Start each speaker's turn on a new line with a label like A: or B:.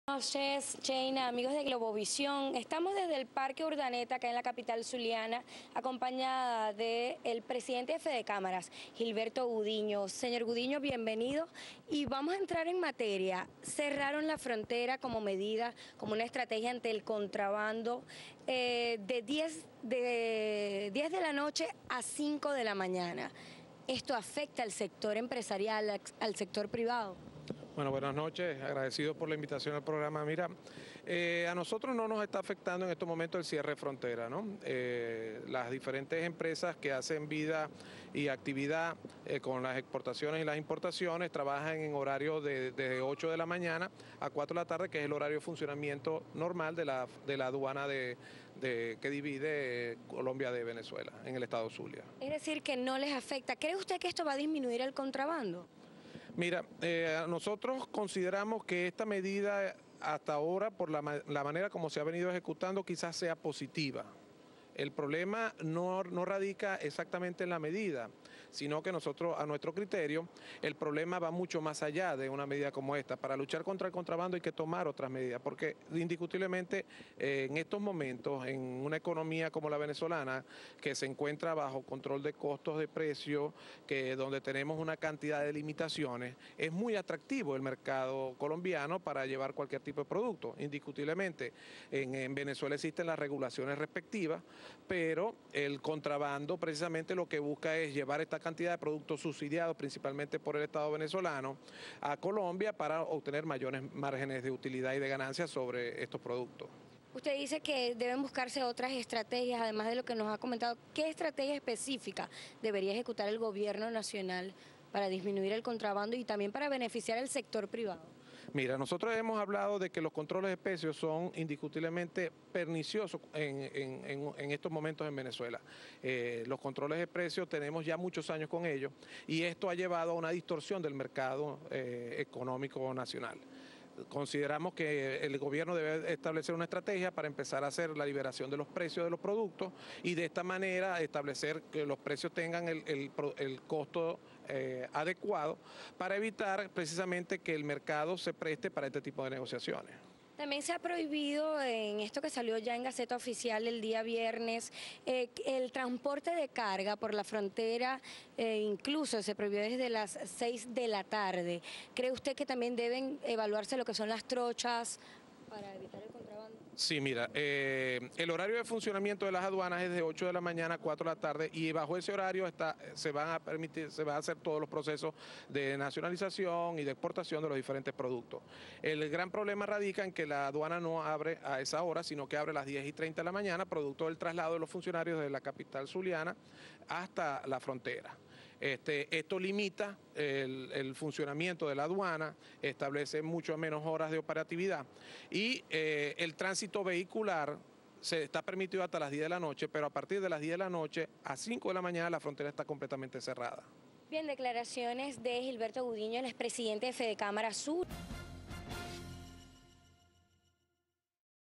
A: Buenas noches, Sheina, amigos de Globovisión. Estamos desde el Parque Urdaneta, acá en la capital zuliana, acompañada del presidente de Fedecámaras, Gilberto Gudiño. Señor Gudiño, bienvenido. Y vamos a entrar en materia. Cerraron la frontera como medida, como una estrategia ante el contrabando, de 10 de la noche a 5 de la mañana. ¿Esto afecta al sector empresarial, al sector privado?
B: Bueno, buenas noches, agradecido por la invitación al programa. Mira, a nosotros no nos está afectando en estos momentos el cierre de frontera, ¿no? Las diferentes empresas que hacen vida y actividad con las exportaciones y las importaciones trabajan en horario de 8 de la mañana a 4 de la tarde, que es el horario de funcionamiento normal de la aduana que divide Colombia de Venezuela en el estado Zulia.
A: Es decir, que no les afecta. ¿Cree usted que esto va a disminuir el contrabando?
B: Mira, nosotros consideramos que esta medida hasta ahora, por la manera como se ha venido ejecutando, quizás sea positiva. El problema no radica exactamente en la medida, sino que nosotros, a nuestro criterio, el problema va mucho más allá de una medida como esta. Para luchar contra el contrabando hay que tomar otras medidas, porque indiscutiblemente en estos momentos, en una economía como la venezolana, que se encuentra bajo control de costos de precio, donde tenemos una cantidad de limitaciones, es muy atractivo el mercado colombiano para llevar cualquier tipo de producto. Indiscutiblemente, en Venezuela existen las regulaciones respectivas, pero el contrabando precisamente lo que busca es llevar esta cantidad de productos subsidiados principalmente por el Estado venezolano a Colombia para obtener mayores márgenes de utilidad y de ganancia sobre estos productos.
A: Usted dice que deben buscarse otras estrategias, además de lo que nos ha comentado. ¿Qué estrategia específica debería ejecutar el gobierno nacional para disminuir el contrabando y también para beneficiar al sector privado?
B: Mira, nosotros hemos hablado de que los controles de precios son indiscutiblemente perniciosos en estos momentos en Venezuela. Los controles de precios tenemos ya muchos años con ellos y esto ha llevado a una distorsión del mercado económico nacional. Consideramos que el gobierno debe establecer una estrategia para empezar a hacer la liberación de los precios de los productos y de esta manera establecer que los precios tengan el costo adecuado para evitar precisamente que el mercado se preste para este tipo de negociaciones.
A: También se ha prohibido, en esto que salió ya en Gaceta Oficial el día viernes, el transporte de carga por la frontera, incluso se prohibió desde las 6 de la tarde. ¿Cree usted que también deben evaluarse lo que son las trochas para evitar el contrabando?
B: Sí, mira, el horario de funcionamiento de las aduanas es de 8 de la mañana a 4 de la tarde y bajo ese horario se van a hacer todos los procesos de nacionalización y de exportación de los diferentes productos. El gran problema radica en que la aduana no abre a esa hora, sino que abre a las 10:30 de la mañana, producto del traslado de los funcionarios de la capital zuliana hasta la frontera. Esto limita el funcionamiento de la aduana, establece mucho menos horas de operatividad y el tránsito vehicular se está permitido hasta las 10 de la noche, pero a partir de las 10 de la noche a 5 de la mañana la frontera está completamente cerrada.
A: Bien, declaraciones de Gilberto Gudiño, el expresidente de Fedecámaras Sur.